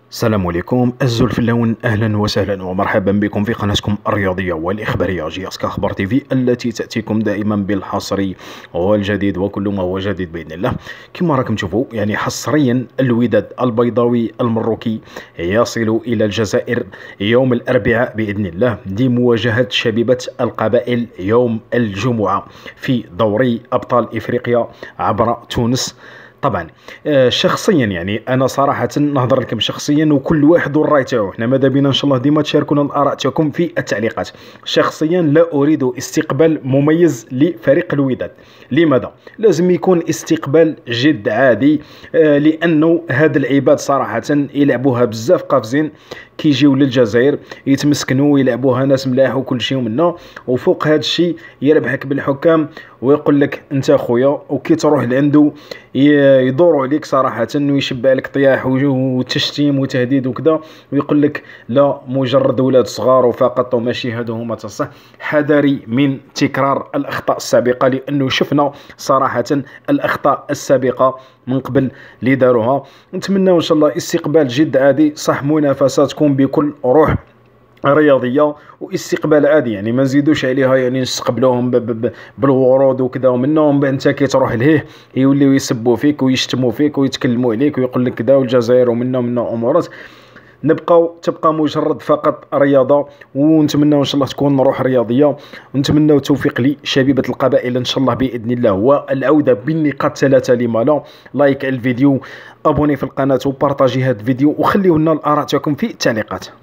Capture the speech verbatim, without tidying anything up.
السلام عليكم الزول في اللون، اهلا وسهلا ومرحبا بكم في قناتكم الرياضيه والاخباريه جي اس كاخبار تي في، التي تاتيكم دائما بالحصري والجديد وكل ما هو جديد باذن الله. كما راكم تشوفوا يعني حصريا الوداد البيضاوي المروكي يصل الى الجزائر يوم الاربعاء باذن الله لمواجهه شبيبه القبائل يوم الجمعه في دوري ابطال افريقيا عبر تونس. طبعا آه شخصيا يعني انا صراحه نهضر لكم شخصيا، وكل واحد والراي تاعو. حنا ماذا بينا ان شاء الله ديما تشاركونا الاراء تاعكم في التعليقات. شخصيا لا اريد استقبال مميز لفريق الوداد. لماذا؟ لازم يكون استقبال جد عادي، آه لانه هاد العباد صراحه يلعبوها بزاف قافزين، كيجيو للجزائر يتمسكنوا ويلعبوها ناس ملاح وكل شيء منا، وفوق هذا الشيء يربحك بالحكام ويقول لك انت خويا، وكي تروح لعنده يدوروا عليك صراحه ويشبع لك طياح وتشتيم وتهديد وكذا، ويقول لك لا مجرد ولاد صغار فقط وماشي هادو هما تصح. حذري من تكرار الاخطاء السابقه، لانه شفنا صراحه الاخطاء السابقه من قبل اللي داروها. نتمنى ان شاء الله استقبال جد عادي، صح منافسه تكون بكل روح رياضيه واستقبال عادي، يعني ما نزيدوش عليها، يعني نستقبلوهم بالورود وكذا، ومنهم انت كي تروح لهيه يوليو يسبوا فيك ويشتموا فيك ويتكلموا عليك ويقول لك كذا، والجزائر ومنهم منا امورات. نبقاو تبقى مجرد فقط رياضه، ونتمنى ان شاء الله تكون روح رياضيه، ونتمنى التوفيق لشبيبه القبائل ان شاء الله باذن الله، والعوده بالنقاط ثلاثه لما لا. لايك الفيديو، ابوني في القناه، وبارطاجي هذا الفيديو، وخليوا لنا الاراء تاعكم في التعليقات.